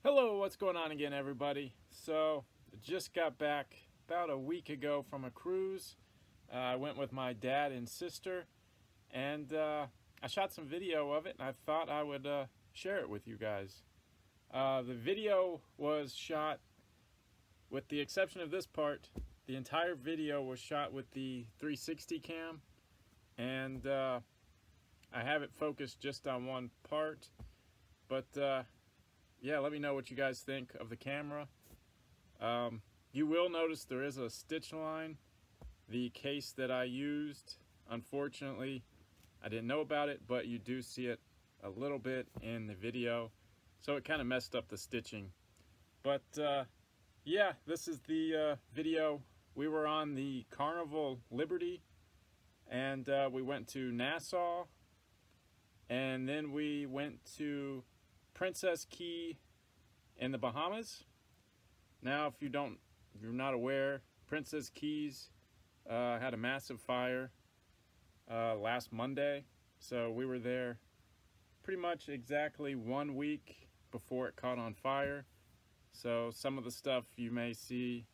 Hello, what's going on again, everybody? So, I just got back about a week ago from a cruise. I went with my dad and sister, and I shot some video of it, and I thought I would share it with you guys. The video was shot, with the exception of this part, the entire video was shot with the 360 cam, and I have it focused just on one part, but yeah, let me know what you guys think of the camera. You will notice there is a stitch line. The case that I used, unfortunately, I didn't know about it, but you do see it a little bit in the video. So it kind of messed up the stitching. But yeah, this is the video. We were on the Carnival Liberty, and we went to Nassau, and then we went to Princess Cays in the Bahamas. Now, if you're not aware, Princess Cays had a massive fire last Monday, so we were there pretty much exactly 1 week before it caught on fire. So some of the stuff you may see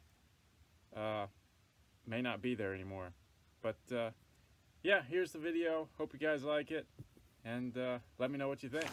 may not be there anymore. But yeah, here's the video. Hope you guys like it, and let me know what you think.